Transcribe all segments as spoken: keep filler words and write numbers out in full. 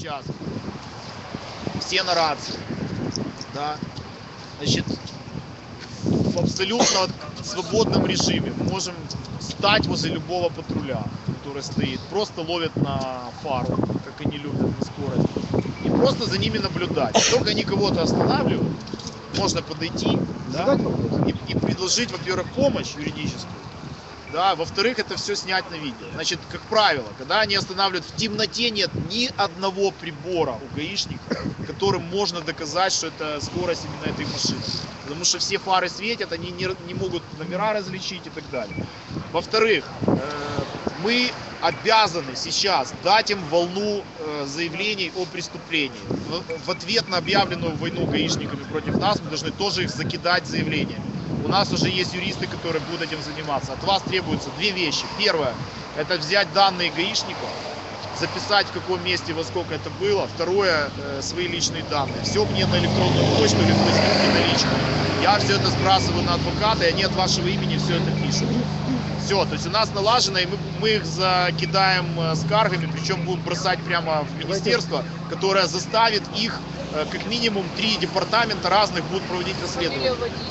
сейчас все на рации, да, значит, в абсолютно свободном режиме мы можем стать возле любого патруля, который стоит, просто ловят на фару, как они любят, на скорость, и просто за ними наблюдать. Как только они кого-то останавливают, можно подойти, да, и, и предложить, во-первых, помощь юридическую, да, во-вторых, это все снять на видео. Значит, как правило, когда они останавливают, в темноте нет ни одного прибора у гаишника, которым можно доказать, что это скорость именно этой машины. Потому что все фары светят, они не, не могут номера различить и так далее. Во-вторых, э, мы обязаны сейчас дать им волну э, заявлений о преступлении. В, в ответ на объявленную войну гаишниками против нас мы должны тоже их закидать заявлениями. У нас уже есть юристы, которые будут этим заниматься. От вас требуются две вещи. Первое, это взять данные гаишника, записать в каком месте, во сколько это было. Второе, э, свои личные данные. Все мне на электронную почту или в Facebook на личку. Я все это сбрасываю на адвоката, и они от вашего имени все это пишут. Все, то есть у нас налажено, и мы, мы их закидаем э, скаргами, причем будем бросать прямо в министерство, которое заставит их, э, как минимум, три департамента разных будут проводить расследование.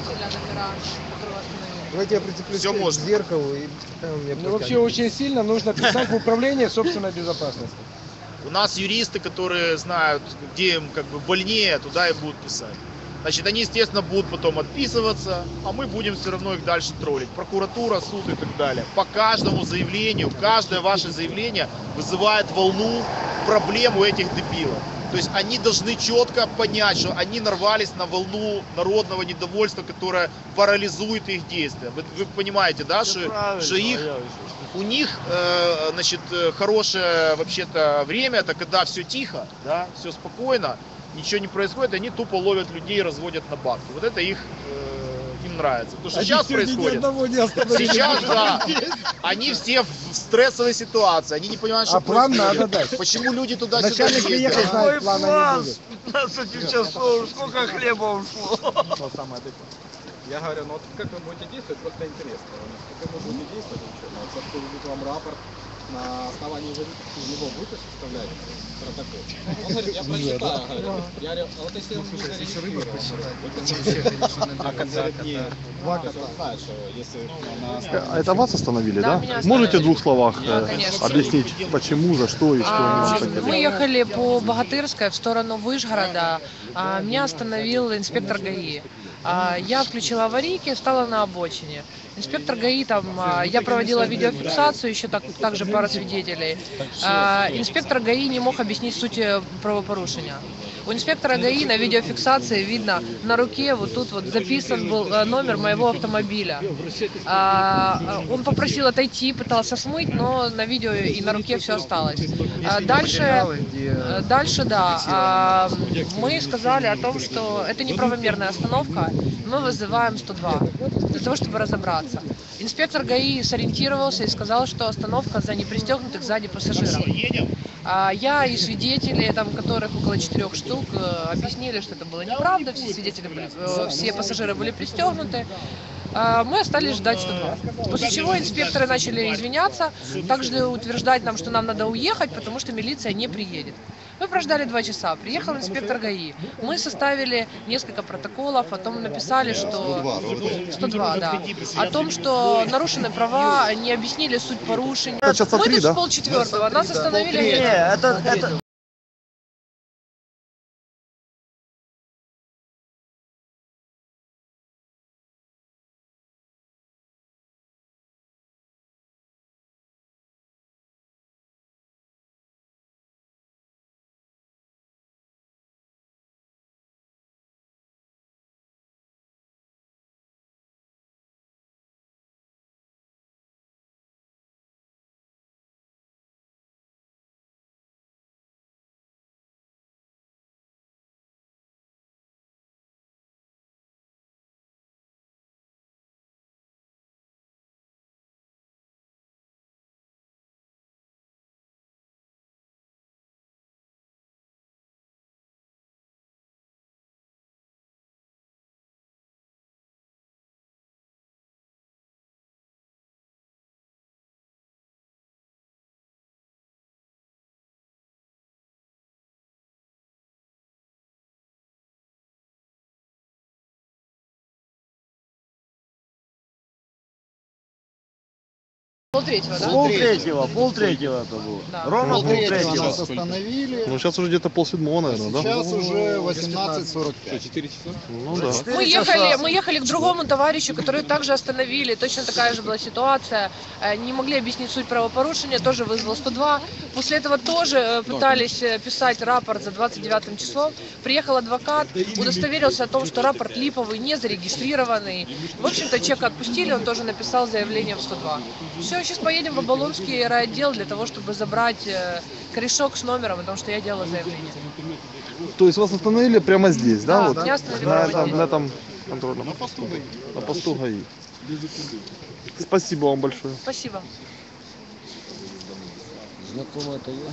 Давайте я прицеплюсь Все к можно. зеркалу. И... Ну, вообще очень сильно нужно писать в управление собственной безопасности. У нас юристы, которые знают, где им как бы больнее, туда и будут писать. Значит, они, естественно, будут потом отписываться, а мы будем все равно их дальше троллить. Прокуратура, суд и так далее. По каждому заявлению, каждое ваше заявление вызывает волну проблем у этих дебилов. То есть они должны четко понять, что они нарвались на волну народного недовольства, которая парализует их действия. Вы, вы понимаете, да, что, что их, у них э, значит, хорошее вообще-то время, это когда все тихо, да, все спокойно, ничего не происходит, они тупо ловят людей и разводят на бабки. Вот это их э, им нравится. То, что Они сейчас сегодня ни происходит, одного не остановили. сейчас, да, они все в стрессовой ситуации, они не понимают, что А план происходит. надо дать. Почему люди туда-сюда Начальник ездят. приехал, знает, плана не будет. пятнадцать часов, сколько хлеба ушло. Но самое адекватное. Я говорю, ну вот как вы будете действовать, просто интересно. Как вы будете действовать, вот сейчас будет вам рапорт, на основании него будете составлять протокол. Он говорит, я прочитаю, говорю. Я говорю, а вот если он не зарегистрирован, а концерт не... Два кота. Он знает, что если на основании... А это вас остановили, Да, да? меня Можете остановили. в двух словах Да, э, конечно. объяснить, почему, за что и что А, они хотели? Мы ехали по Богатырской в сторону Вышгорода. А, Меня остановил инспектор ГАИ. А, Я включила аварийки, встала на обочине. Инспектор ГАИ там, а, я проводила видеофиксацию, еще так, также пара свидетелей. А, Инспектор ГАИ не мог объяснить суть правопорушения. У инспектора ГАИ на видеофиксации видно, на руке вот тут вот записан был э, номер моего автомобиля. А, Он попросил отойти, пытался смыть, но на видео и на руке все осталось. А Дальше, э, дальше, да, а, мы сказали о том, что это неправомерная остановка, мы вызываем сто два для того, чтобы разобраться. Инспектор ГАИ сориентировался и сказал, что остановка за непристегнутых сзади пассажиров. А Я и свидетели, там, которых около четырех штук, э, объяснили, что это было неправда, все свидетели были, э, все пассажиры были пристегнуты. А Мы остались ждать сто два. После чего инспекторы начали извиняться, также утверждать нам, что нам надо уехать, потому что милиция не приедет. Мы прождали два часа, приехал инспектор ГАИ. Мы составили несколько протоколов, потом написали, что... сто два, да. О том, что нарушены права, не объяснили суть порушений. Часа Мы три, тут да? с полчетвертого, нас остановили... Не, это, это, Полтретьего, да? Пол третьего, пол третьего это было. Да. Ровно пол Полтретьего третьего. нас остановили. Ну, сейчас уже где-то полседьмого, наверное, да? Сейчас уже восемнадцать сорок Что, пять. четыре часа? Ну да. Мы ехали, мы ехали к другому товарищу, который также остановили, точно такая же была ситуация, Э, не могли объяснить суть правопорушения, тоже вызвал сто два. После этого тоже э, пытались э, писать рапорт за двадцать девятым числом. Приехал адвокат, удостоверился о том, что рапорт липовый, не зарегистрированный. В общем-то, человека отпустили, он тоже написал заявление в сто два. Все, сейчас поедем в Оболонский райотдел для того, чтобы забрать э, корешок с номером, потому что я делала заявление. То есть вас остановили прямо здесь, да? Да, вот? меня остановили на, прямо этом, здесь. на этом контрольном. На посту ГАИ. На посту ГАИ. Спасибо вам большое. Спасибо. Знакомая Toyota.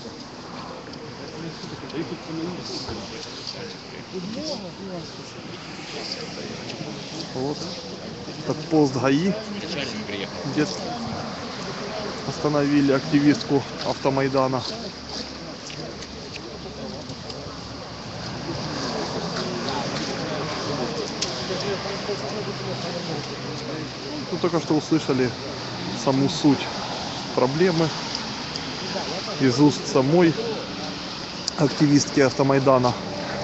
Вот. Это пост ГАИ, где остановили активистку Автомайдана. Ну, только что услышали саму суть проблемы из уст самой активистки Автомайдана.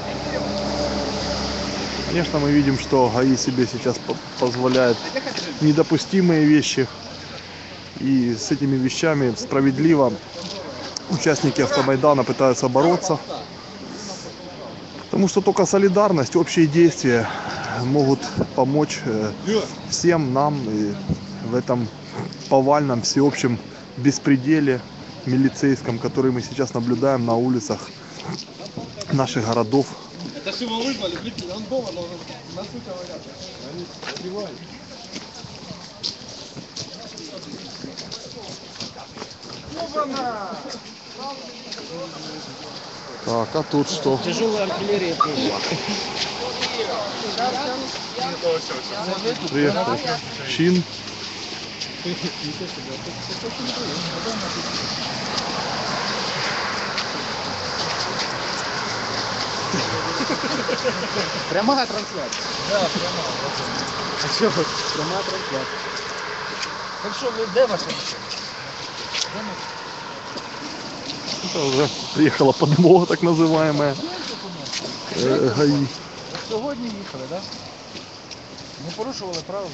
Конечно, мы видим, что ГАИ себе сейчас по- позволяет недопустимые вещи. И с этими вещами справедливо участники Автомайдана пытаются бороться. Потому что только солидарность, общие действия могут помочь э, всем нам и в этом повальном всеобщем беспределе милицейском, который мы сейчас наблюдаем на улицах наших городов. Это же его вызвали, прикинь, он дома должен, на суть говорят. Они сбивают. Так, а тут что? Тяжелая артиллерия тоже. Приехал чин. Прямая трансляция. Да, прямая. А что вы? Прямая трансляция. Так что вы де ваша машина? Это уже приехала подмога, так называемая, э, ГАИ. Сьогодні їхали, так? Да? Не порушували правил?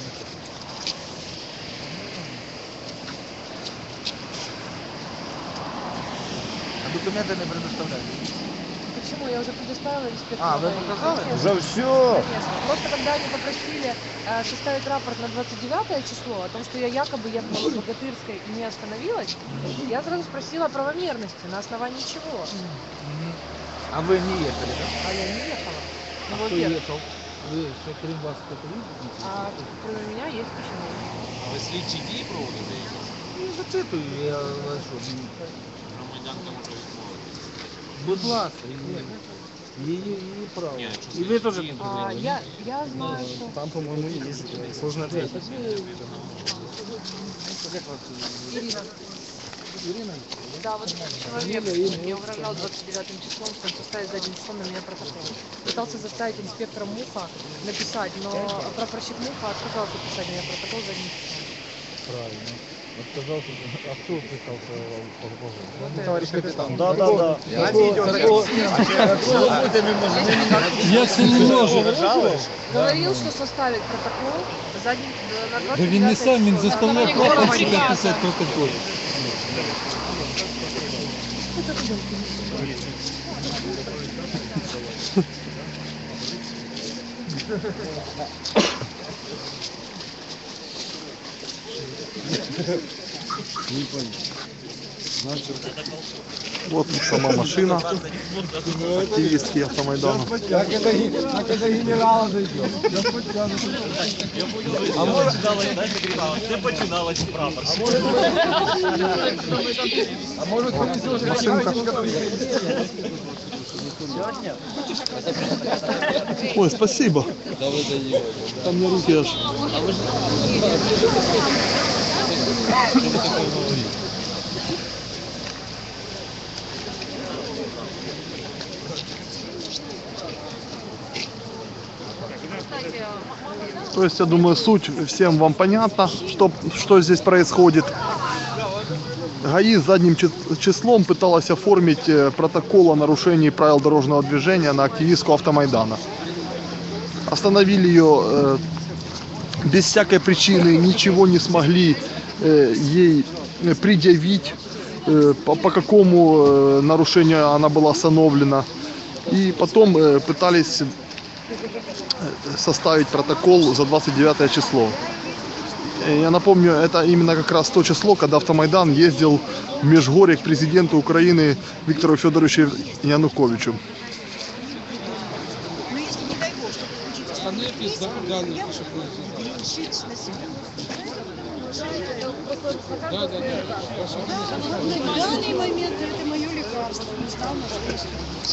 А документи не предоставляють? Почему? Я уже предоставила инспектору. А, вы ГАИ. показали? Конечно. Уже все. Конечно. Просто когда они попросили э, составить рапорт на двадцать девятое число о том, что я якобы ехала в Богатырской и не остановилась, я сразу спросила о правомерности, на основании чего. А ви не їхали, так? А я не ехала. Ну, Хто во-первых. їхав? Ви, що крім вас хто-то їздить? А кроме меня есть почему? Ви слідчі дії проводите? Ну, зачитую, я а що? Громадянка може відмовитися. Будь ласка, її, її, її право. Ні, якщо І ви теж слідчі- не А, повинні. я, я знаю, что... Там, по-моему, есть сложный ответ. Як вас Ирина. Ірина? Да, вот человек мне угрожал двадцать девятым числом, что он составит задним числом на меня протокол. Пытался заставить инспектора Муха написать, но прапорщик Муха отказался писать на меня протокол задним числом. Правильно. Отказался. А хто писав по Вот это. Товарищ капитан. Да, да, да. Я це не можу. Говорил, что составит протокол задним на двадцать девятое Да він не сам, він число. заставляє На основании прапорщика приказа. писати протокол. Вот сама машина активистки Автомайдана. Как это генерала зайдет? А может, ты починалась прапор. А может, Ой, спасибо. Там мне руки аж. То есть, я думаю, суть всем вам понятна, что, что здесь происходит. ГАИ задним чи- числом пыталась оформить э, протокол о нарушении правил дорожного движения на активистку Автомайдана. Остановили ее э, без всякой причины, ничего не смогли э, ей э, предъявить, э, по, по какому э, нарушению она была остановлена. И потом э, пытались э, составить протокол за двадцать девятое число. Э, Я напомню, это именно как раз то число, когда Автомайдан ездил в Межгорье к президенту Украины Виктору Федоровичу Януковичу. Но если, не дай бог, что получится, что Остальные есть, пизда, да, я ну, буду чтобы- решить на себя. Да, да, да. Хорошо. На данный момент это мое лекарство, не стал на что.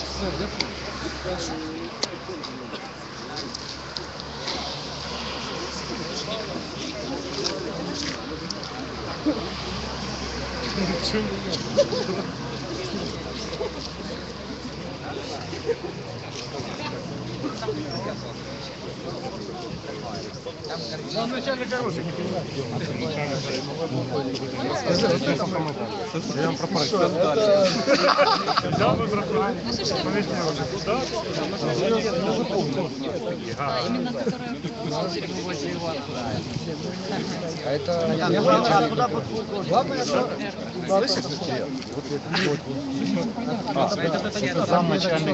Замначальник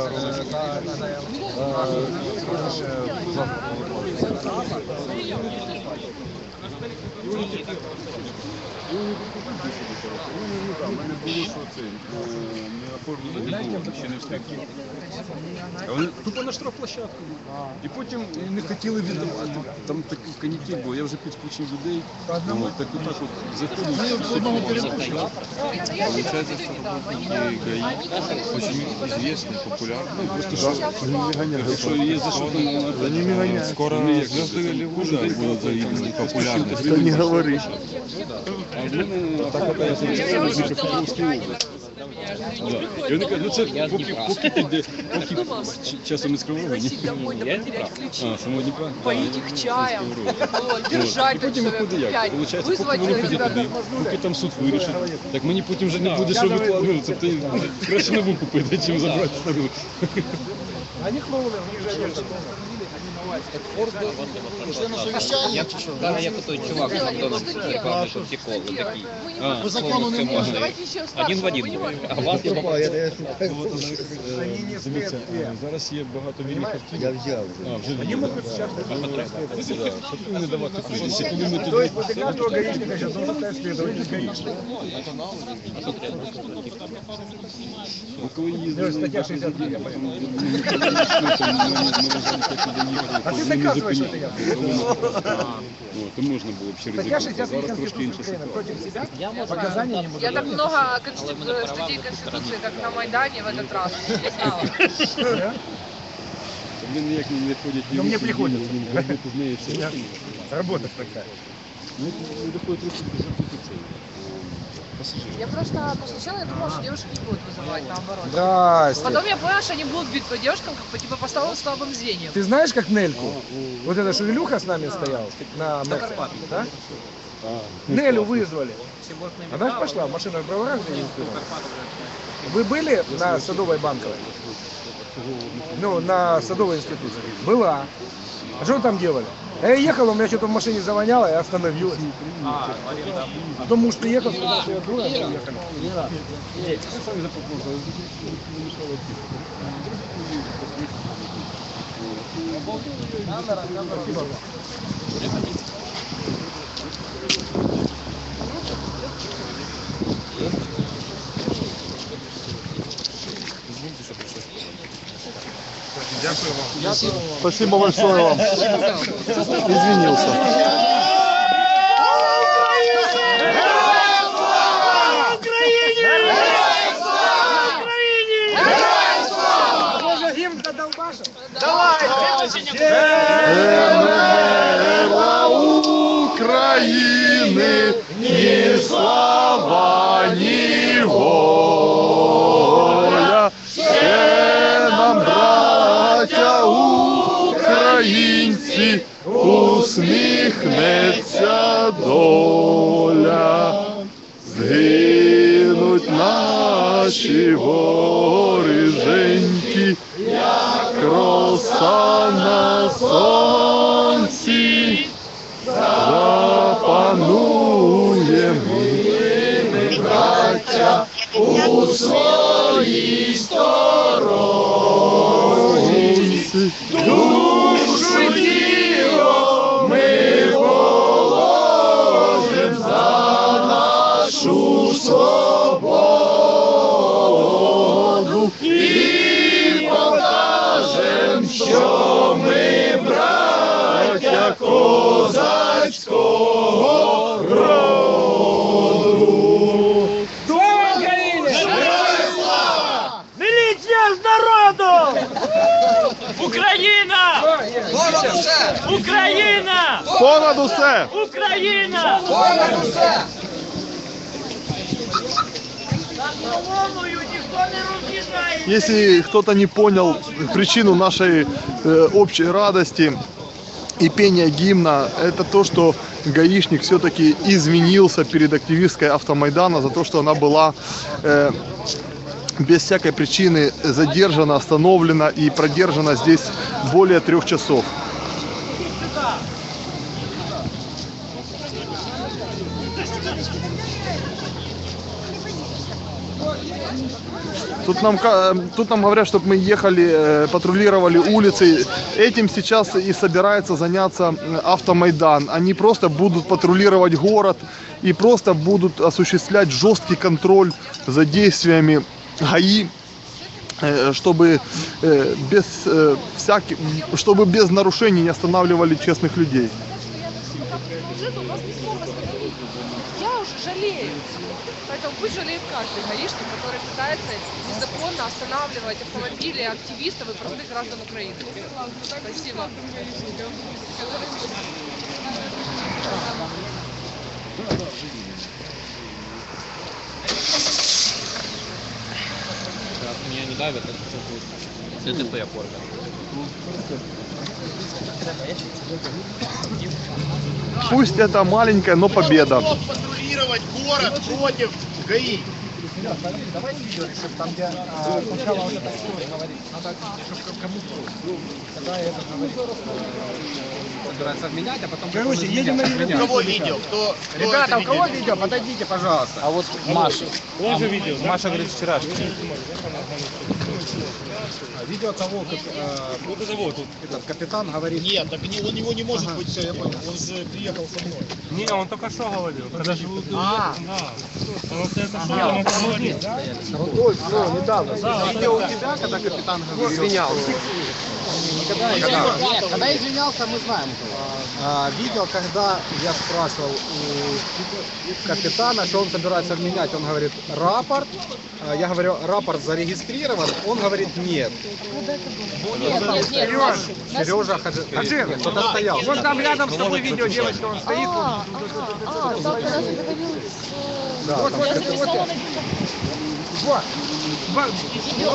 А вони тупо на штрафплощадку. І потім не хотіли віддавати. Там такий канітель був, я вже підключив людей. От, так отак от заходив. Получается, что работники ГАИ очень известны, популярны. Просто що, якщо є за що За ними гоняют. Скоро звезды Голливуда будут завидны популярны. Это не говори. А в мене так оказується Дніпропетровській області. Да. І вони кажуть, ну це поки, поки піде, поки ч- часом не скривали. А, самого Дніпра? Поить их чаем, вот, держать І потім человек виходить як? пять, Получається, поки вызвать воно піде туди, поки там суд вирішить, так мені потім вже не буде що викладати. Тобто краще нову купити, чим забрати стару. Да, я такой чувак с Макдональдса, рекламный тут прикол, вот такие. А, по закону не можна. Давайте еще Один в один. А вас я Дивіться, е, зараз є багато вільних автівок. Я взяв. А, вже вільні. Щоб не давати кредити, коли ми туди... Бо коли їздили... Стаття шістдесят три, я А ти доказуєш, що ти то можна було б ще ризикувати. Зараз трошки інша ситуація. Я так много конститу- статей Конституции, как на Майдане в этот раз, не знала. Вони ніяк не виходять ні. Ну, мне руки, ні приходится. ні робити з нею все. Работа такая. Ну, не доходить трохи до запиту пасажирів. Я просто, ну, сначала я думала, что девушек не будут вызывать, наоборот. Здрасте. Потом я поняла, что они будут бить по девушкам, как по, типа, по слабым, слабым звеньям. Ты знаешь, как Нельку? Вот эта шевелюха с нами стоял на Мерсе, да? Нелю вызвали. Она ж пошла, машина в правах не успела. Вы были на Садовой Банковой? Ну, на Садовой институции. Была. А что вы там делали? А я ехал, у меня что-то в машине завоняло, я остановилась. Потом муж приехал, сказал, что я дура, мы уехали. Спасибо большое вам. Извинился. Герла України, ні слава, ні воля. Ще нам, браття українці, усміхнеться доля. Згиб маленькі, як роса на сонці, запануємо ми, браття, у своїй сторонці. Душу тіло ми положим за нашу свободу і покажем, що ми браття козацького роду. Слава Україні! Міліція з народу! Україна! Україна! Понад усе! Україна! Если кто-то не понял причину нашей э, общей радости и пения гимна, это то, что гаишник все-таки извинился перед активисткой Автомайдана за то, что она была э, без всякой причины задержана, остановлена и продержана здесь более трех часов. Тут нам, ка- тут нам говорят, чтобы мы ехали, э, патрулировали улицы. Этим сейчас и собирается заняться м, Автомайдан. Они просто будут патрулировать город и просто будут осуществлять жесткий контроль за действиями ГАИ, э, чтобы э, без э, всяких, чтобы без нарушений не останавливали честных людей. Я уже жалею. Поэтому пусть жалеет каждый гаишник, который пытается незаконно останавливать автомобили активистов и простых граждан Украины. Спасибо. Меня не давят, это ДТП оформлено. Пусть это маленькая, но победа. Патрулировать город против ГАИ. Давайте видео решим, там где а, сначала вот это слово говорит, надо, чтобы кому-то, когда это говорит, собирается обменять, а потом... Короче, едем на У кого видео? Кто, кто Ребята, это у кого видео? видео? Подойдите, пожалуйста. А вот Маша. Тоже видео, да? Маша говорит вчерашний. Видео того, как э, Вот это вот. этот капитан говорит... Нет, так не, у него не может быть, все, я понял, он же приехал со мной. Не, он только что говорил. Когда же вы... А. Да. Он вот это что ему говорил? Ну, то есть, ну, недавно. Видео у тебя, когда капитан говорил... Извинялся. Когда, когда, нет, когда извинялся, мы знаем. А, видео, когда я спрашивал у капитана, что он собирается обменять, он говорит рапорт. А, я говорю, рапорт зарегистрирован, он говорит нет. Нет, нет, нет. Сережа Хаджи, кто-то стоял. Вот там рядом с тобой видео девочка, он стоит. А, ага, а, так она заговорила с... Да, Вот, там я это записала вот- на Вот. видео.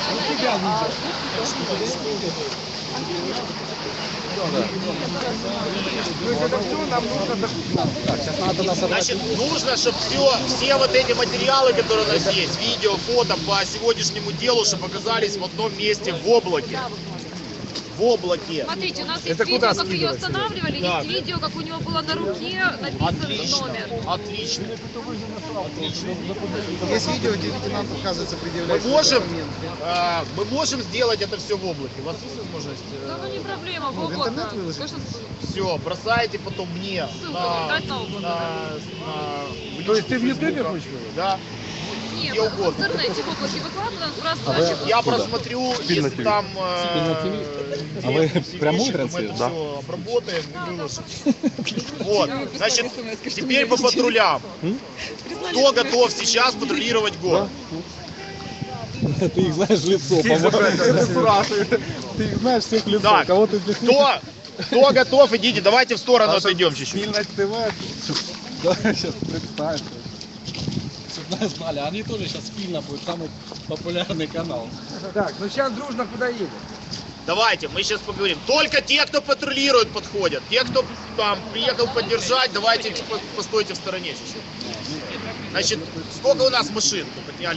Значит, нужно, чтобы все, все вот эти материалы, которые у нас есть, видео, фото по сегодняшнему делу, чтобы оказались в одном месте в облаке. В облаке. Смотрите, у нас есть Это видео, куда как ее скидывать? останавливали, Да. есть видео, как у него было на руке написан Отлично. номер. Отлично. Отлично. Есть видео, где лейтенант, оказывается, Мы предъявляет можем, документы. э, мы можем сделать это все в облаке. У вас есть возможность? Да ну не проблема, в Ну, в облако. интернет выложить? Конечно, Все, бросайте потом мне Ссылку на, дать на облако, на, на- То есть ты в Фейсбука. Ютубе хочешь? Да. нет, где в угодно. интернете в облаке выкладываем, просто А вы- значит, Я Куда? просмотрю, Спильно если ТВ. там Спильно э, ТВ? две А вы все прямую вещи, то мы это транслируете? Да. все обработаем и выложим. Вот, значит, теперь по патрулям. Кто готов сейчас патрулировать город? Ты их знаешь в лицо, по-моему. Ты их знаешь всех в лицо. Так, Кого ты здесь Кто, кто готов, идите, давайте в сторону отойдем чуть-чуть. Спильность ТВ. Давай сейчас представь. Чтобы нас знали, они тоже сейчас спильно будет самый популярный канал. Так, ну сейчас дружно куда едем? Давайте, мы сейчас поговорим. Только те, кто патрулирует, подходят. Те, кто там приехал поддержать, давайте по- постойте в стороне чуть-чуть. Значит, сколько у нас машин? Подняли руку.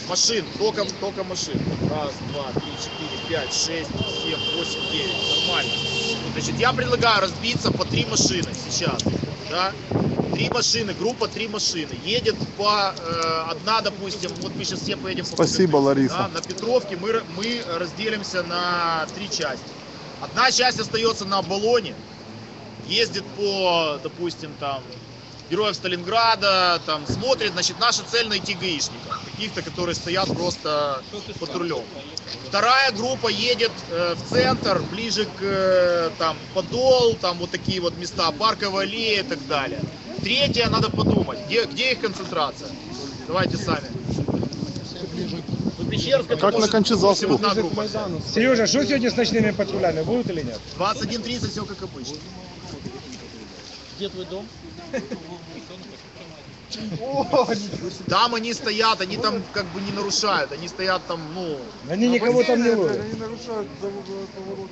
Машин, только, только машин. Раз, два, три, четыре, пять, шесть, семь, восемь, девять. Нормально. Значит, я предлагаю разбиться по три машины сейчас. Да? Три машины, группа три машины. Едет по э, одна, допустим, вот мы сейчас все поедем по Спасибо, Лариса. Да, на Петровке мы, мы разделимся на три части. Одна часть остается на Оболоне, ездит по, допустим, там, Героев Сталинграда, там, смотрит, значит, наша цель найти гаишников, каких-то, которые стоят просто патрулем. Вторая группа едет э, в центр, ближе к, э, там, Подол, там, вот такие вот места, Парковая аллея и так далее. Третья, надо подумать, где, где их концентрация? Давайте сами. Как на Кончезавскую. Сережа, что сегодня с ночными патрулями? Будут или нет? двадцать один тридцать, все как обычно. Где твой дом? Там они стоят, они там как бы не нарушают, они стоят там, ну... Они никого там не ловят. Они нарушают поворот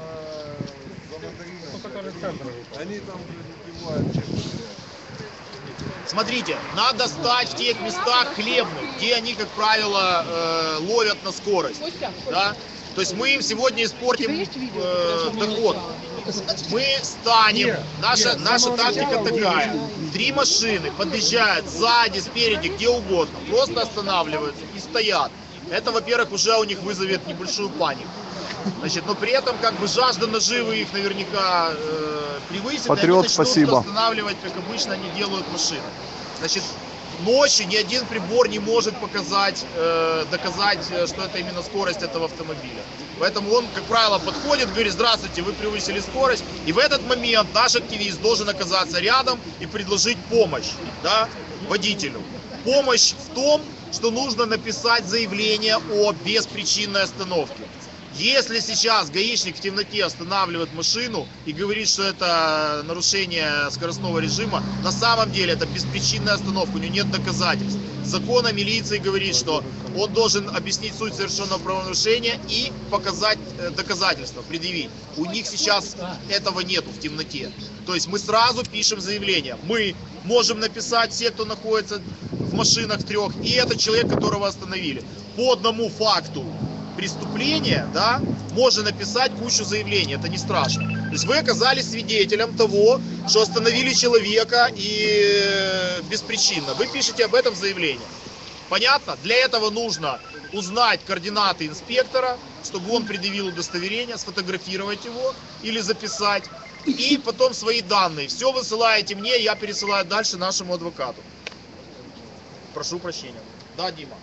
на Они там убивают честно. Смотрите, надо стать в тех местах хлебных, где они, как правило, э, ловят на скорость. Да? То есть мы им сегодня испортим э, доход. Мы станем, наша, наша тактика такая. Три машины подъезжают сзади, спереди, где угодно. Просто останавливаются и стоят. Это, во-первых, уже у них вызовет небольшую панику. Значит, но при этом как бы жажда наживы их наверняка э, превысит, Патриот, и они начнут спасибо. останавливать, как обычно они делают машины. Значит, ночью ни один прибор не может показать, э, доказать, что это именно скорость этого автомобиля. Поэтому он, как правило, подходит, говорит: здравствуйте, вы превысили скорость. И в этот момент наш активист должен оказаться рядом и предложить помощь, да, водителю. Помощь в том, что нужно написать заявление о беспричинной остановке. Если сейчас гаишник в темноте останавливает машину и говорит, что это нарушение скоростного режима, на самом деле это беспричинная остановка, у него нет доказательств. Закон о милиции говорит, что он должен объяснить суть совершенного правонарушения и показать доказательства, предъявить. У них сейчас этого нету в темноте. То есть мы сразу пишем заявление. Мы можем написать, все, кто находится в машинах трех, и этот человек, которого остановили. По одному факту преступления, да, можно написать кучу заявлений, это не страшно. То есть вы оказались свидетелем того, что остановили человека и беспричинно. Вы пишете об этом заявление. Понятно? Для этого нужно узнать координаты инспектора, чтобы он предъявил удостоверение, сфотографировать его или записать, и потом свои данные. Все высылаете мне, я пересылаю дальше нашему адвокату. Прошу прощения. Да, Дима?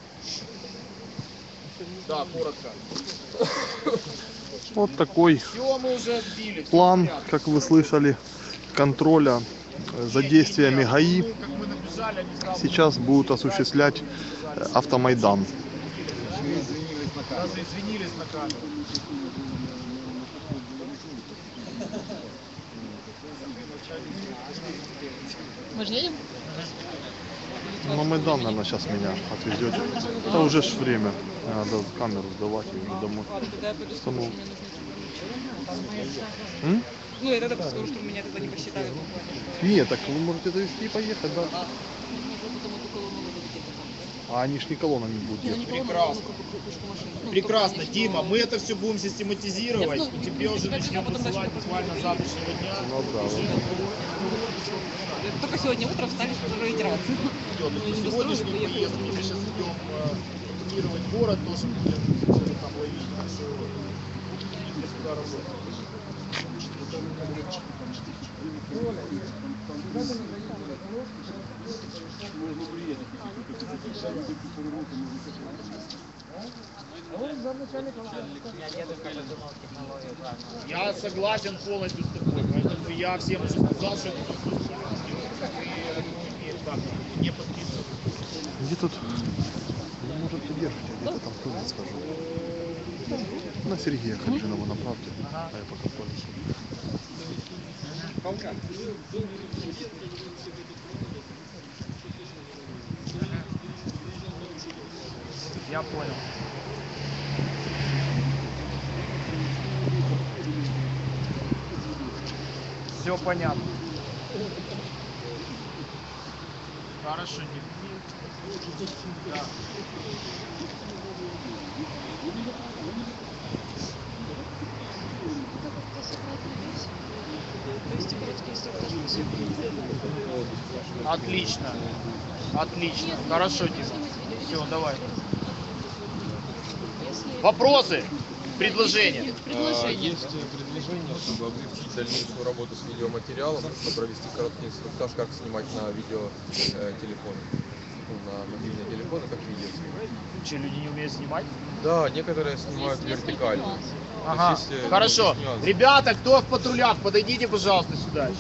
Да, коротко. Вот такой Все, мы уже отбили. Все план, в порядке. как вы слышали, контроля за действиями ГАИ Ну, как мы набежали, они сразу сейчас будут осуществлять э, Автомайдан. даже извинились на камеру. Мы же едем? На Майдан, наверное, сейчас меня отвезете. Это уже ж время. Надо камеру сдавать и домой. Установку. М? Ну, я тогда скажу, что меня тогда не посчитают. Нет, так вы можете довести и поехать, да? А они ж не колоннами будут ехать. Прекрасно. Прекрасно, Дима, мы это все будем систематизировать, и тебе уже начнем высылать буквально с завтрашнего дня. Ну да, Только сегодня утром встали, чтобы ретироваться. Сегодняшнюю поездку мы сейчас идем э, патрулировать город, тоже будем что-то там ловить. Так что идите сюда работать. Я согласен полностью с тобой, поэтому я всем уже сказал, что это не подписывать. Где тут? Ну, может, ты держите, где-то там тоже скажу. На Сергея Хаджинова направьте, а я пока полечу. Я понял. Все понятно. Хорошо, Дим. Отлично. Отлично. Хорошо, Дима. Все, давай. Вопросы? Предложения? А, Есть предложение, чтобы облегчить дальнейшую работу с видеоматериалом, чтобы провести короткий инструктаж, как снимать на видео э, телефоны, ну, на мобильные телефоны, как видео снимать. Че, люди не умеют снимать? Да, некоторые снимают вертикально. Ага, То есть, если, хорошо. ну, есть нюансы. Ребята, кто в патрулях, подойдите, пожалуйста, сюда.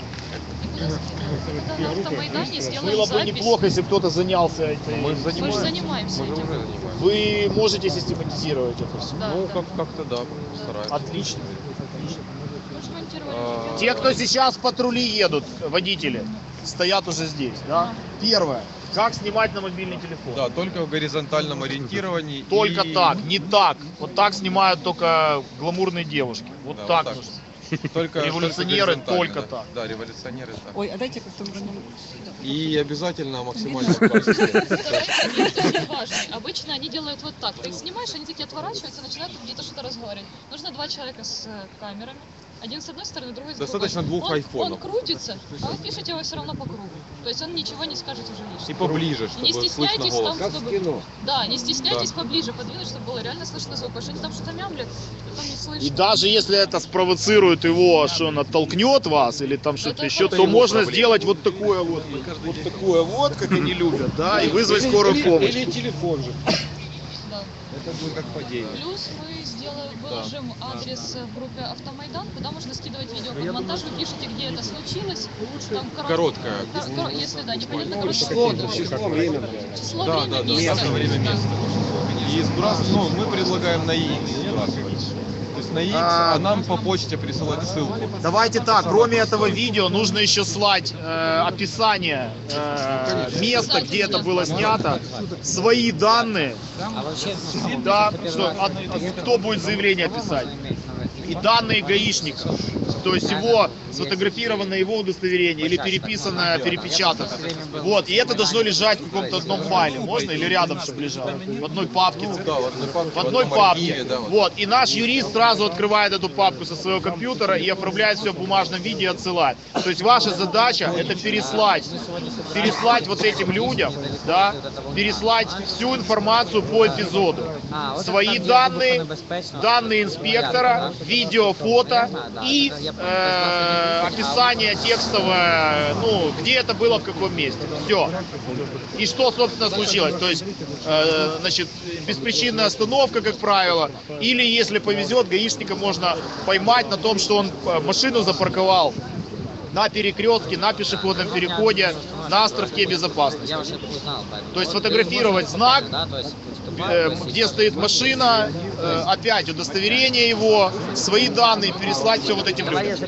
На автомайдане сделаем Было бы запись. неплохо, если кто-то занялся этой... Мы Мы же занимаемся. занимаемся Мы же этим. уже занимаемся. Вы можете систематизировать это все? Да, Ну, да. как- как-то да, стараемся. Отлично. Мы же монтировали А, видео. Те, кто сейчас в патрули едут, водители, стоят уже здесь, да? Первое. Как снимать на мобильный телефон? Да, только в горизонтальном ориентировании. Только и- так, не так. Вот так снимают только гламурные девушки. Вот Да, так вот так. нужно. Только, Революционеры горизонтально, только да. так. Да, революционеры так. Ой, а дайте как-то уже... И обязательно максимально в качестве. Второй момент очень важный. Обычно они делают вот так. Ты их снимаешь, они такие отворачиваются, начинают где-то что-то разговаривать. Нужно два человека с э, камерами. Один с одной стороны, другой с другой. Достаточно двух он, айфонов. Он крутится, а вы пишете его все равно по кругу. То есть он ничего не скажет уже И лишнего. поближе, И не чтобы слышно стесняйтесь голос. там, чтобы... Да, не стесняйтесь Да. поближе подвинуть, чтобы было реально слышно звук. Потому что они там что-то мямлят, потом не слышно. И даже если это спровоцирует его, что он оттолкнет вас или там что-то Это еще, его то можно проблема. сделать вот такое вот, вот такое вот, как они любят, да, и вызвать скорую помощь. Или телефон же. Да. Это будет как падение. Плюс мы сделаем, выложим адрес в группе Автомайдан, куда можно скидывать видео под монтаж. Вы пишете, где это случилось. Там корот- Короткое. кор- кор- если да, непонятно, короче, Число, коды. число, время. Число, Да, время, да, да, место. дата, время, Да. место. И сбрас, ну, мы предлагаем на икс сбрасывать. То есть на икс, А, а нам по почте присылать ссылку. Давайте так, кроме этого видео нужно еще слать э, описание э, места, где это было снято, свои данные, да, что, от- от- кто будет заявление писать, и данные гаишника, то есть его сфотографированное его удостоверение или переписанное, перепечатанное. Вот, и это должно лежать в каком-то одном файле, можно или рядом, чтобы лежало, в одной папке. Да, в одной папке. В одной одном папке. архиве, да, вот. Вот. И наш юрист сразу открывает эту папку со своего компьютера и оформляет все в бумажном виде и отсылает. То есть ваша задача это переслать, переслать вот этим людям, да, переслать всю информацию по эпизоду. Свои данные, данные инспектора, видео, фото и э, описание текстовое, ну, где это было, в каком месте. Все. И что, собственно, случилось. То есть, э, значит, беспричинная остановка, как правило, или, если повезет, гаишника можно поймать на том, что он э, машину запарковал на перекрестке, на пешеходном переходе, на островке безопасности. То есть фотографировать знак, э, где стоит машина, э, опять удостоверение его, свои данные, переслать все вот этим людям.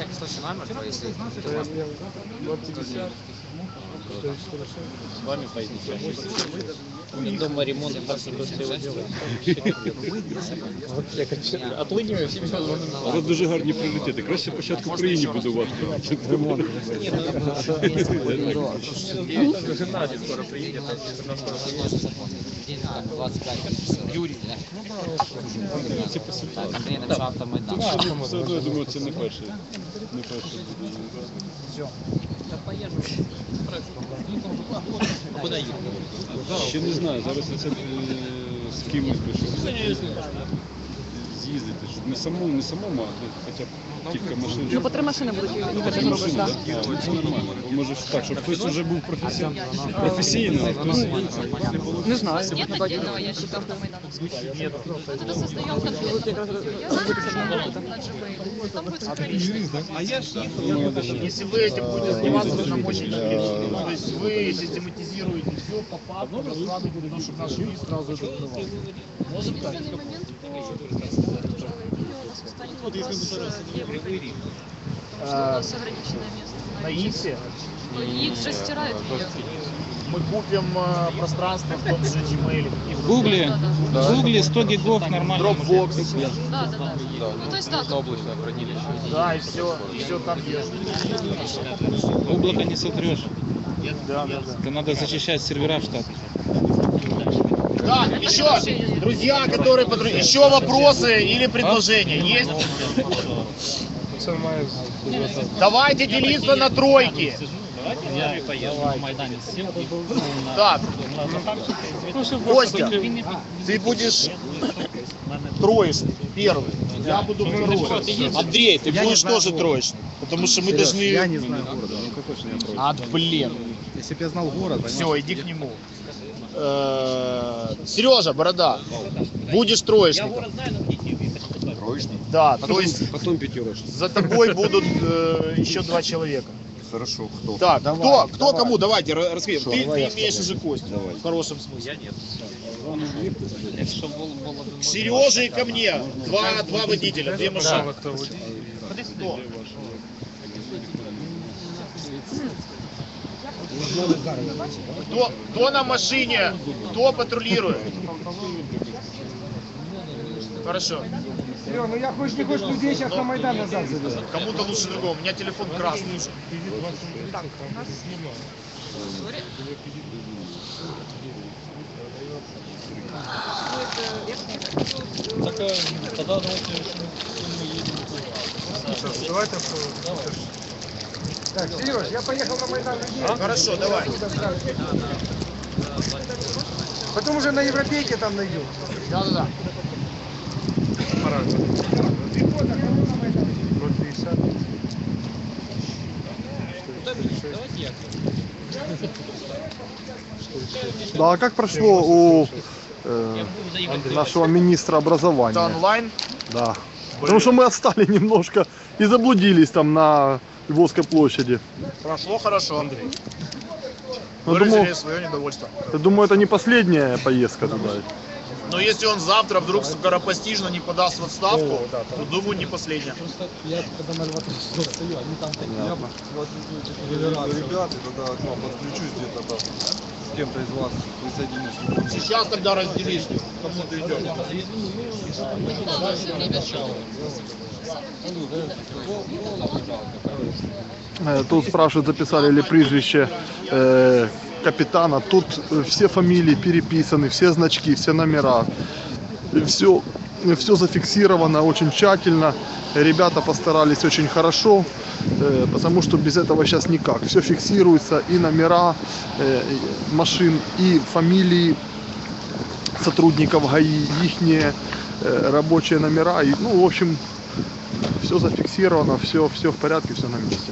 С вами поедете. У меня дома ремонт, так что быстро его делаю. Отлыниваю всім позвоним. Але дуже гарні пріоритети. Краще початку в Україні будувати. Ремонт. Геннадій скоро приїде, там Юрій. Це по ситуації. Тут все одно, я думаю, це не перше. Не перше буде. Ще не знаю, зараз це е, з кимось би, щоб з'їздити, щоб не самому, не самому, а хоча б кілька машин. Ну, по три машини будуть їхати, Три ти робиш, машини, так. да? А, це нормально. Бо може ж так, щоб хтось вже був професійний, професійний, а хтось... Не знаю. Нет отдельного ящика автомайдановского? Нет. Тогда создаем конкретно. Там будет сохранить. А я Если вы этим будете заниматься, вы нам очень интересно. То есть вы систематизируете все по папкам, сразу будет наш наш юрист сразу это открывал. Может так? Единственный момент по вот если бы потому что у нас ограниченное место. На иксе? Ну, Икс же стирает видео. мы купим э, пространство в том же Gmail. и В Гугле, Да. в Гугле сто гигов нормально. Dropbox. Да, да, да. Ну, то есть, да, на облачное хранилище. Да, и все, и все там есть. Облако не сотрешь. Да, да, да. Это надо зачищать сервера в штат. Так, еще, друзья, которые подру- еще вопросы или предложения есть? Давайте делиться на тройки. Я поеду на Майдане сел. Так, Костя, ты будешь троечный, первый. Я буду второй. Андрей, ты будешь тоже троечный. Потому что мы должны... Я не знаю города, ну какой же я А, блин. Если бы я знал город, Все, иди к нему. Сережа, Борода, будешь троечником. Троечник? Да, то есть Потом пятерочник. за тобой будут э, еще два человека. Хорошо, кто? Так, Давай, кто, кто давай. кому? Давайте, ра- расскажи. Шо, Ты, давай я ты имеешь второй. уже кость. Давай. В хорошем смысле. Я нет. Якщо було, було б К Сереже и ко мне. Два, два водителя, две машины. Кто? Кто, кто на машине? Кто патрулирует? Хорошо. Серега, ну я хочешь не хочешь людей сейчас на Майдан назад заберу. Кому-то лучше другого. У меня телефон красный уже. Тогда давайте Давайте. Так, Сереж, я поехал на Майдан людей. Хорошо, давай. Потом уже на Европейке там найдем. Да-да-да. Да, а как прошло у э, нашего министра образования? Это онлайн? Да. Потому что мы отстали немножко и заблудились там на Львовской площади. Прошло хорошо, Андрей. Ну, Выразили думаю, свое недовольство. я думаю, это не последняя поездка туда. Но если он завтра вдруг скоропостижно не подаст в отставку, то, думаю, не последняя. я когда на львовском стою, они там Понятно. Ребята, тогда к вам подключусь где-то там. С кем-то из вас присоединюсь. Сейчас тогда разделись, кому ты идешь. Э, Тут спрашивают, записали ли прозвище э, капитана. Тут э, все фамилии переписаны, все значки, все номера. Все, все зафиксировано очень тщательно. Ребята постарались очень хорошо, э, потому что без этого сейчас никак. Все фиксируется, и номера э, машин, и фамилии сотрудников ГАИ, ихние э, рабочие номера. И, ну, в общем, все зафиксировано, все, все в порядке, все на месте.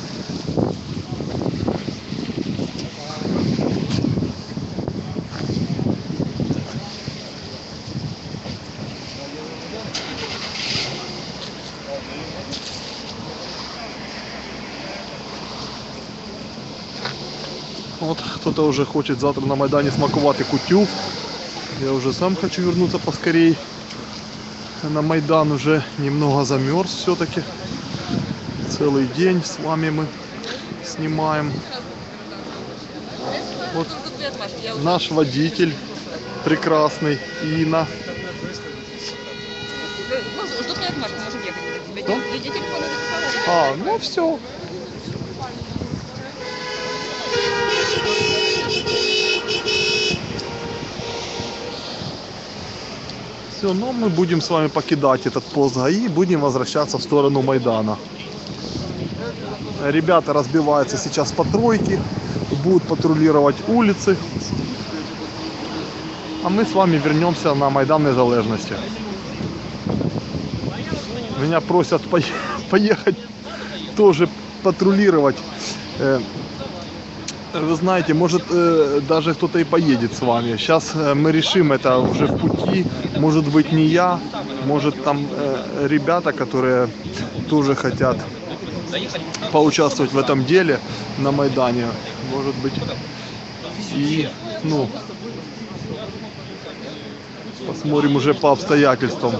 Вот кто-то уже хочет завтра на Майдане смакувати кутю. Я уже сам хочу вернуться поскорей на Майдан. Уже немного замерз все-таки. Целый день с вами мы снимаем. Вот наш водитель прекрасный, Инна. Ждут мне отмашки, можем ехать. Что? Веди телефон записала, А, ну все. Все, но мы будем с вами покидать этот пост ГАИ и будем возвращаться в сторону Майдана. Ребята разбиваются сейчас по тройке, будут патрулировать улицы. А мы с вами вернемся на Майдан Незалежности. Меня просят поехать тоже патрулировать. Вы знаете, может даже кто-то и поедет с вами. Сейчас мы решим, это уже в пути. Может быть не я, может там ребята, которые тоже хотят поучаствовать в этом деле на Майдане. Может быть и, ну, посмотрим уже по обстоятельствам.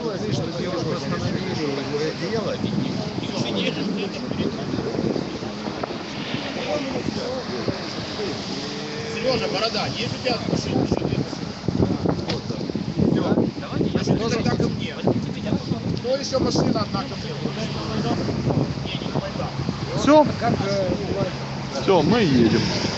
Сережа, борода, есть у тебя машина? Что ты тогда ко мне? Кто еще машина одна ко мне? Не, не на Майдан. Все? Все, мы едем.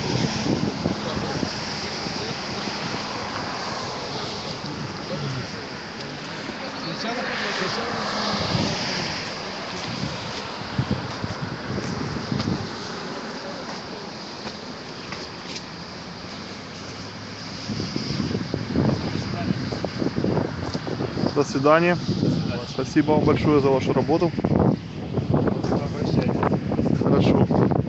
До свидания. Спасибо вам большое за вашу работу. Хорошо.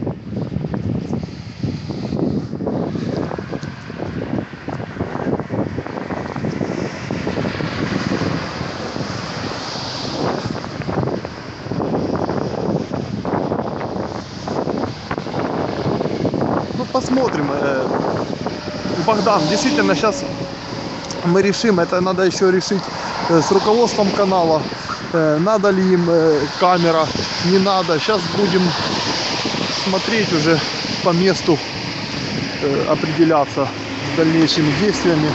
Ну, посмотрим. э, Богдан, действительно, сейчас мы решим, это надо еще решить э, с руководством канала, э, надо ли им э, камера, не надо. Сейчас будем смотреть уже по месту, э, определяться с дальнейшими действиями.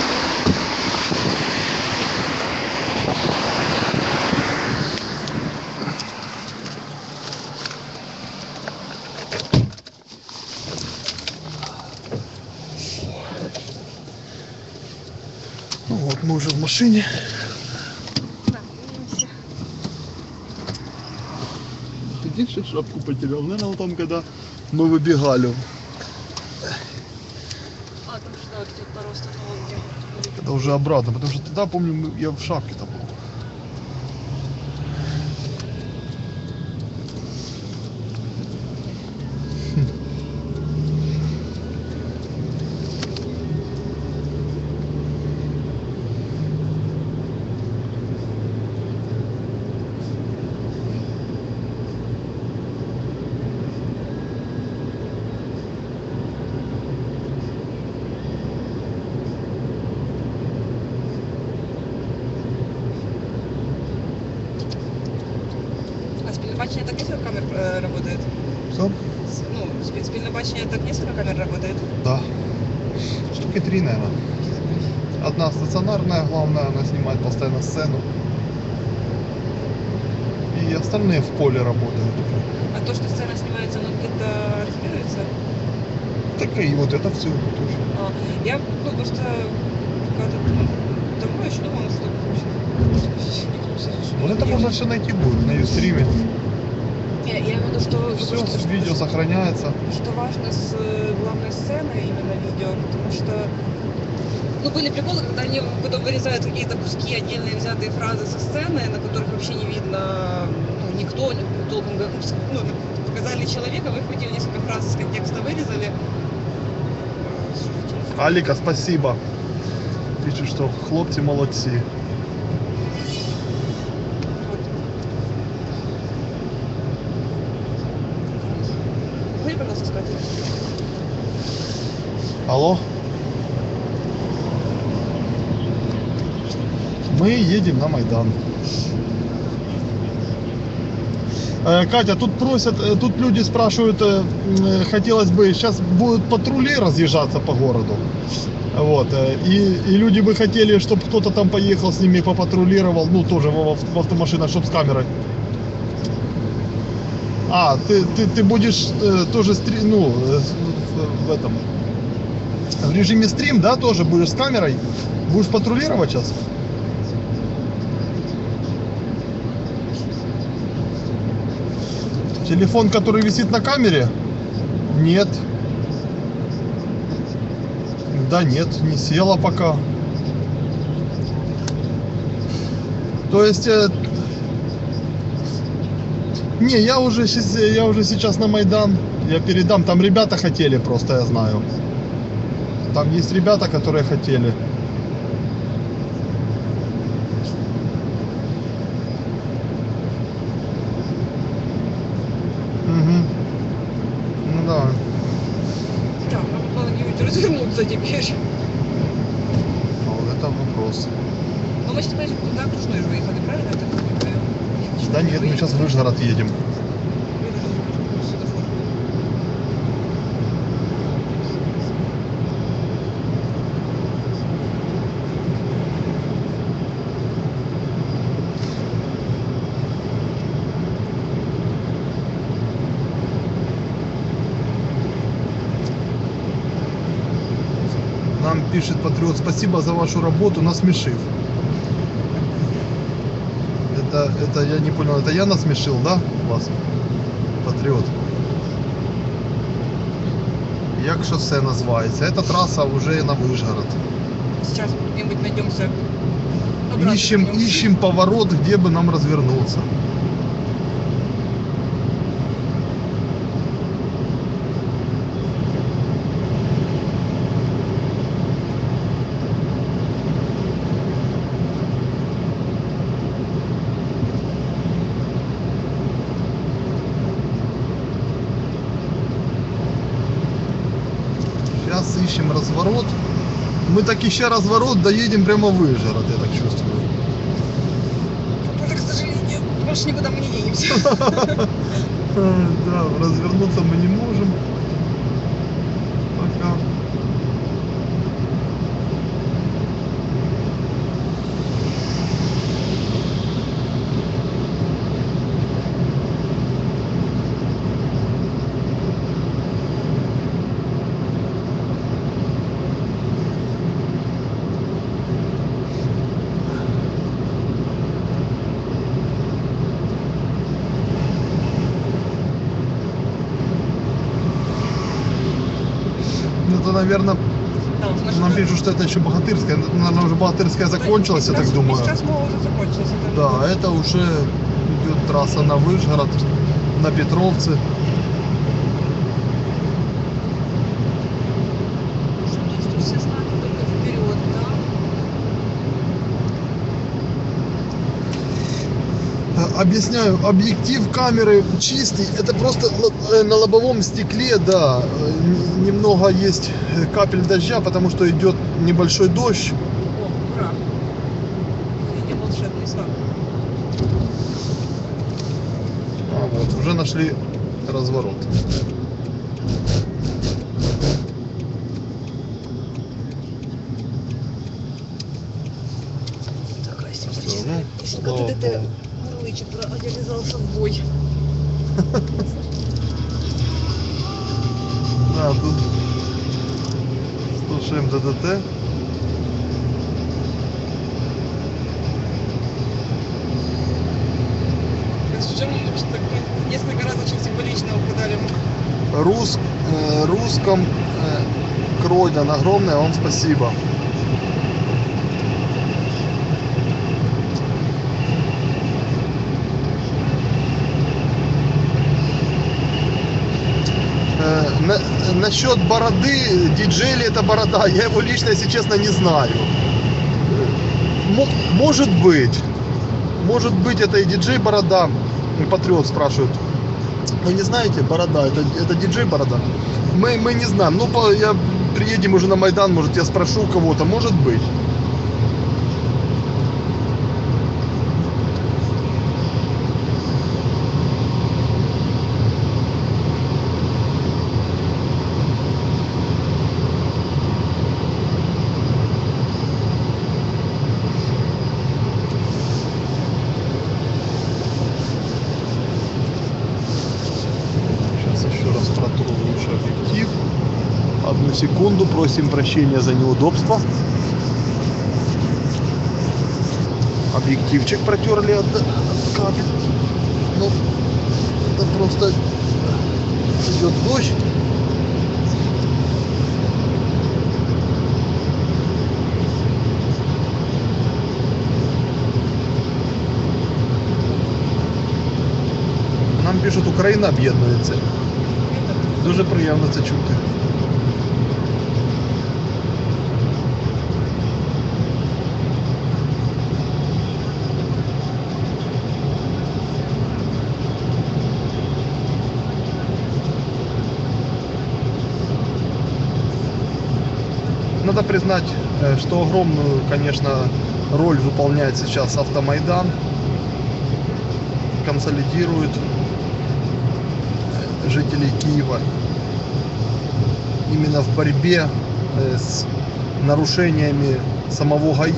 Ну вот, мы уже в машине. Ты видишь, шапку потерял? Наверное, там, когда мы выбегали. А, там что, тут пару остановок. Это уже обратно, потому что тогда, помню, мы- я в шапке-то был. А спільне бачення так несколько камер э, работает? Что? С- Ну, спи- спільне бачення так несколько камер работает? Да. Штуки три, наверное. Одна стационарная, главное, она снимает постоянно сцену. И остальные в поле работают. А то, что сцена снимается, оно где-то архивируется? Так и вот это все тоже. А, я ну, просто когда-то ну, домой еще думала, что Вот это можно все найти будет на Юстриме. Я, я имею в виду, что, Все что, что, видео сохраняется. что важно с э, главной сцены именно видео, потому что ну, были приколы, когда они потом вырезают какие-то куски, отдельные взятые фразы со сцены, на которых вообще не видно ну, никто, толком, ну, показали человека, выхватили несколько фраз из контекста, вырезали. Алика, спасибо. Пишет, что хлопцы молодцы. Вы, пожалуйста, сказать. Алло? Мы едем на Майдан. Э, Катя, тут просят, э, тут люди спрашивают, э, м, хотелось бы, сейчас будут патрули разъезжаться по городу. Вот, э, и, и люди бы хотели, чтобы кто-то там поехал с ними, попатрулировал, ну, тоже в, в- в автомашинах, чтобы с камерой. А, ты, ты, ты будешь э, тоже стри- ну, э, в, в этом, в режиме стрим, да, тоже будешь с камерой? Будешь патрулировать сейчас? Телефон, который висит на камере? Нет. Да нет, не села пока. То есть... э, Не, я уже, щас- я уже сейчас на Майдан. Я передам. Там ребята хотели просто, я знаю. Там есть ребята, которые хотели. Угу. Ну да. Да, нам было не развернуться теперь. А вот это вопрос. Ну, мы сейчас туда окружной же выехали, правильно? Я так понимаю? Да нет, мы сейчас в Вышгород едем. Нам пишет Патриот: спасибо за вашу работу, насмешив. Это, это я не понял, это я насмешил, да, вас, Патриот? Як шоссе называется? Эта трасса уже на Вышгород. Сейчас где-нибудь найдемся. обратно Ищем, вернемся. ищем поворот, где бы нам развернуться. Сейчас ищем разворот. Мы так ища разворот доедем прямо в Вышгород, я так чувствую. Уже, к сожалению, больше никуда мы не денемся. Да, развернуться мы не можем. Пока. Ну, это, наверное, нам пишут, что это еще Богатырская. Это, наверное, уже Богатырская закончилась, я так думаю. Сейчас мы уже закончились. это- Да, это уже идет трасса на Вышгород, на Петровцы. Тут все знаки только вперед, да? Э, Объясняю, объектив камеры чистый, это просто ло- э, на лобовом стекле, да, э, н- немного есть э, капель дождя, потому что идет небольшой дождь. О, ура! Видим волшебный знак. А вот, уже нашли разворот. Так, а если Всё, ну, если слава как это богу. мурлычет, реализовался в бой. Да, тут слушаем ДДТ. Причем что так несколько раз очень символично упадали. Рус, э, русском э, Кройден, огромное вам спасибо. Э, на- насчет бороды, диджей ли это борода, я его лично, если честно, не знаю. Мо- может быть. Может быть, это и диджей борода. Патриот спрашивает. Вы не знаете, борода, это, это диджей борода? Мы, мы не знаем. Ну, по, я приедем уже на Майдан, может, я спрошу у кого-то, может быть. Сейчас еще раз протру лучше объектив. Одну секунду, просим прощения за неудобство. Объективчик протерли от, от капель. Ну, это просто идет дождь. Нам пишуть, Україна об'єднується. Дуже приємно це чути. Надо признать, э, что огромную, конечно, роль выполняет сейчас Автомайдан, консолидирует жителей Киева именно в борьбе с нарушениями самого ГАИ.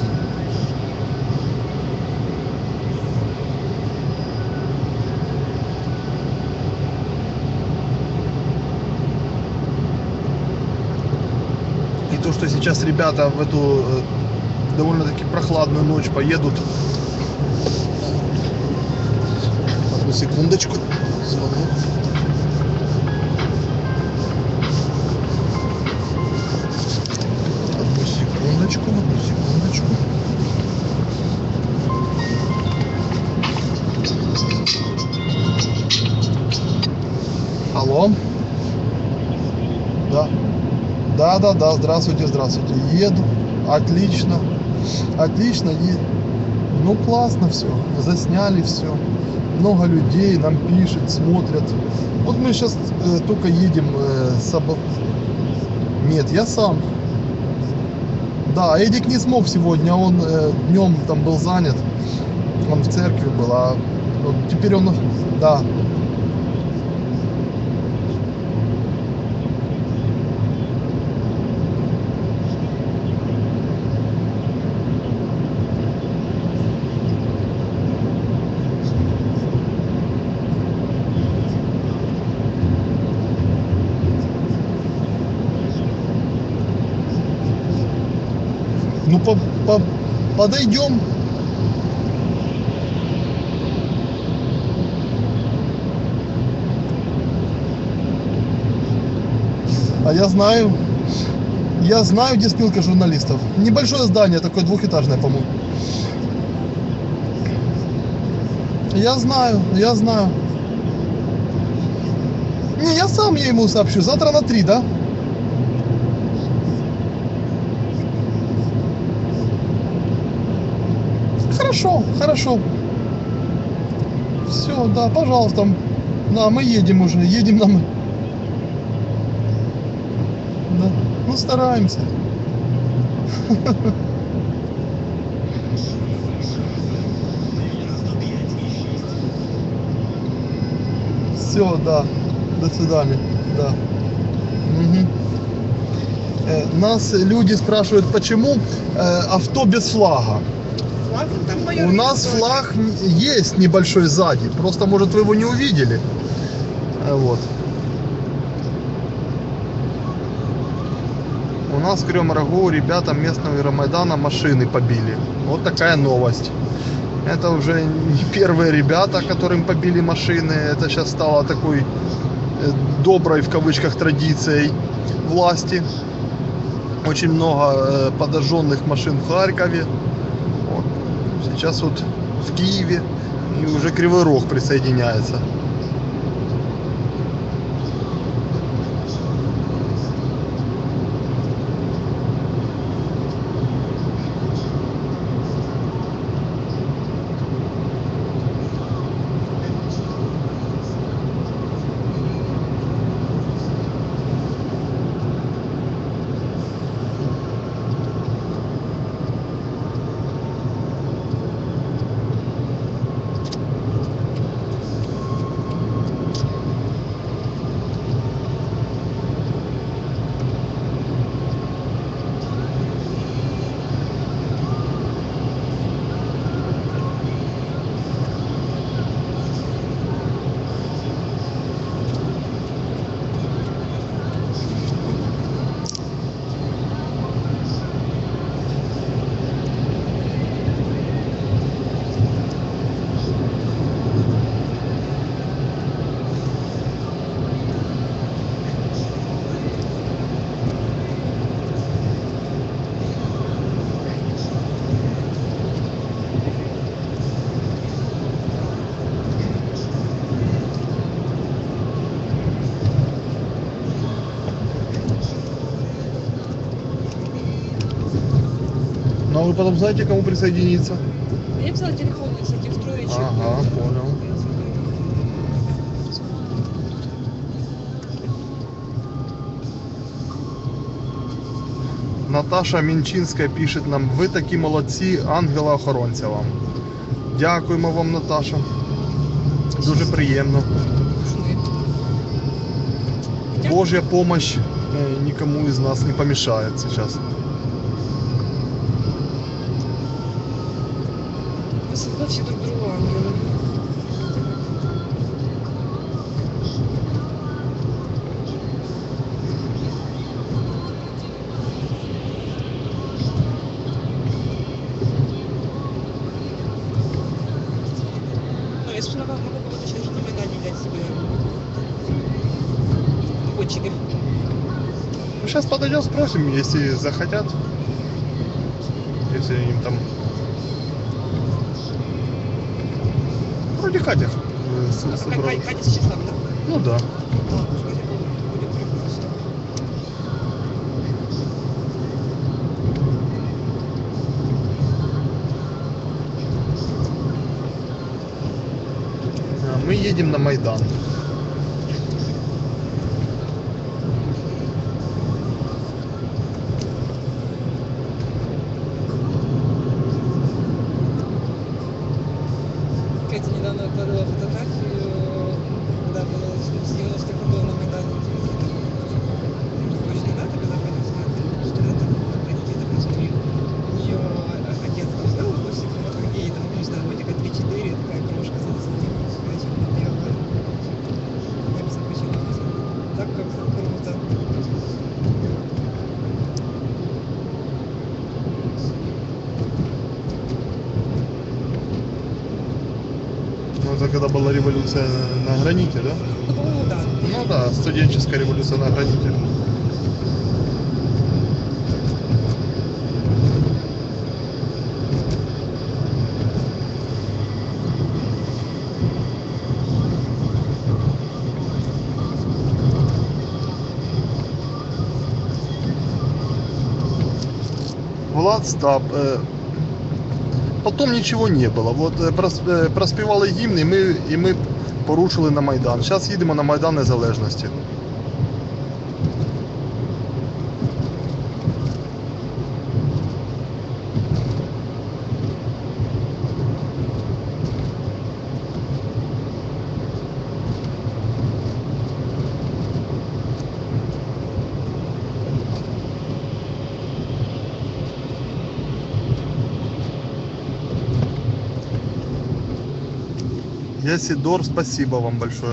И то, что сейчас ребята в эту довольно-таки прохладную ночь поедут. Одну секундочку. Звонок. Одну секундочку, одну секундочку. Алло. Да. Да, да, да, здравствуйте, здравствуйте. Еду. Отлично. Отлично. И... Ну, классно все. Засняли все. Много людей нам пишет, смотрят. Вот мы сейчас э, только едем э, с обо... Нет, я сам. Да, Эдик не смог сегодня. Он э, днем там был занят. Он в церкви был. А вот теперь он... Да. Ну, по, по, подойдем. А я знаю, я знаю, где спилка журналистов. Небольшое здание, такое двухэтажное, по-моему. Я знаю, я знаю. Не, я сам ему сообщу. Завтра на три, да? Хорошо, хорошо. Все, да, пожалуйста. Да, мы едем уже, едем нам. Да. Ну, стараемся. Все, да. До свидания. Да. Угу. Э, нас люди спрашивают, почему э, авто без флага. У нас флаг есть небольшой сзади, просто, может, вы его не увидели. Вот. У нас в Крём-Рогу ребята местного Евромайдана машины побили. Вот такая новость. Это уже не первые ребята, которым побили машины. Это сейчас стало такой доброй, в кавычках, традицией власти. Очень много подожженных машин в Харькове. Сейчас вот в Киеве и уже Кривой Рог присоединяется. Ну а вы потом знаете, кому присоединиться? Я взяла телефон из этих троечек. Ага, понял. Наташа Мінчинська пише нам: ви такі молодці, ангела-охоронця вам. Дякуємо вам, Наташа. Дуже приємно. Божья помощь э, никому из нас не помешает сейчас. Вообще друг друга ангелы. Ну, если бы могу было начать на Майдане взять себе угодчиков. Ну, сейчас подойдем, спросим, если захотят. Если им там... Вроде Катя э, с- А собрала. как Катя сейчас там, да? Ну да. А, пускай будет прекрасно. А, Мы едем на Майдан. Катя недавно выкладывала фотографию, когда было с девяностых годов на Майдане. Точно дата, когда Катя сказала, что это где-то просто у нее отец там сделал после фотографии, ей там, не знаю, годика три-четыре, такая крошка зацепилась, Катя делала. Я бы захотела так как-то круто. Ну, это когда была революция на граните, да? Ну да. Ну да, студенческая революция на граните. Влад Стаб. э, Потом ничего не было. Вот э, прос- э, проспівали гімн, і ми, і ми порушили на Майдан. Зараз їдемо на Майдан Незалежності. Ясидор, спасибо вам большое.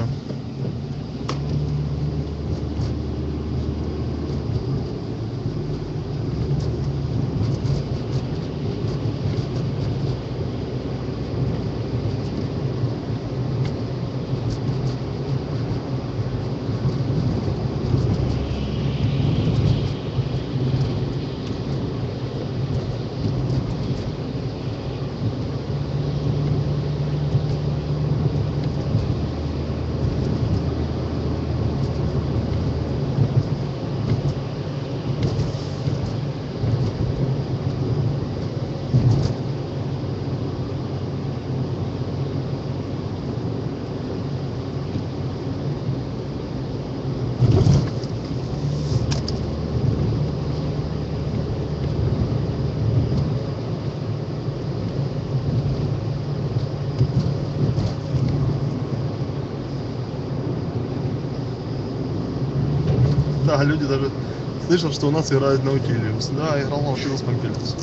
Да, люди даже слышат, что у нас играют Наутилиус. Да, играл Наутилус Помпилиус.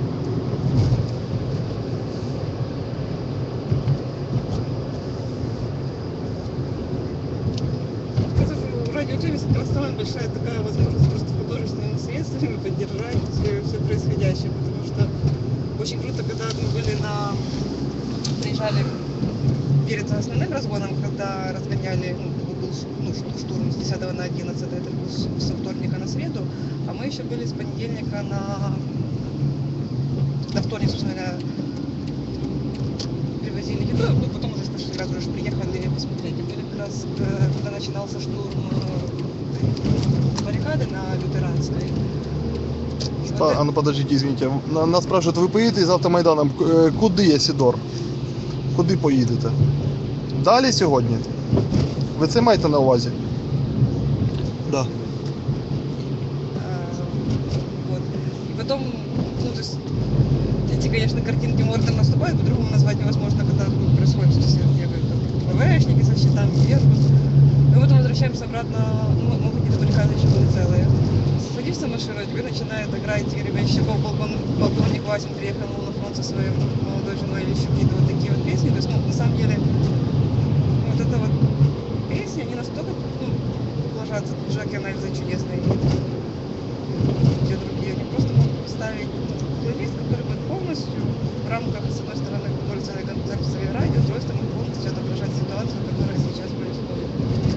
У радиотелес это самая большая такая возможность просто художественными средствами поддержать все, все происходящее, потому что очень круто, когда мы были на... приезжали перед основным разгоном, когда разгоняли, ну, был ну, штурм с десятого на одиннадцатое, это был с- со вторника на среду, а мы еще были с понедельника на, на вторник, собственно говоря, привозили еду, ну, потом уже сразу же приехали посмотреть. И были как раз, э, когда начинался штурм э, баррикады на Лютеранской. Па- А ну подождите, извините. На- Нас спрашивают, ви поїдете з автомайданом? К- е, Куди, Ясидор? Куди поїдете? Далі сьогодні? Ви це маєте на увазі? Да. Вот. потом, ну, то есть, эти, конечно, картинки мордом наступают, по-другому назвать невозможно, когда происходит, что все бегают, как ВВшники со щитами бегают. Мы потом возвращаемся обратно, ну, мы какие-то баррикады еще были целые. Садишься в машину, тебе начинает играть Игорь Вещаков, полковник, полковник Васин приехал на фронт со своей молодой женой, или еще какие-то вот такие вот песни. То есть, ну, на самом деле, вот это вот песни, они настолько, ну, ложатся, Джеки Нельза чудесные, и те другие, они просто могут поставить плейлист, который будет полностью в рамках, с одной стороны, культурной концепции радио, с другой стороны, полностью отображать ситуацию, которая сейчас происходит.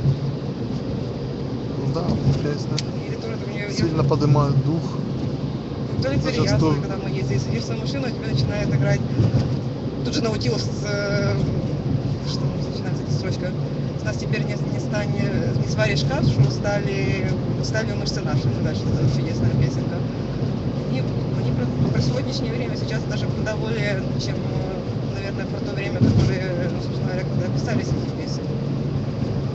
Да, песня Или тоже у нее сильно поднимает дух. То ли Зачастую. цариятся, когда мы ездим, садишься в машину, тебе начинает играть тут же Наутилус, э, что начинается эта строчка. С нас теперь не, не станет, не сваришь кашу, стали, стали мышцы наши. Ну, дальше это чудесная песенка. Они, они про, про сегодняшнее время сейчас даже куда более, чем, наверное, про то время, которое, ну, собственно говоря, когда писались эти песни.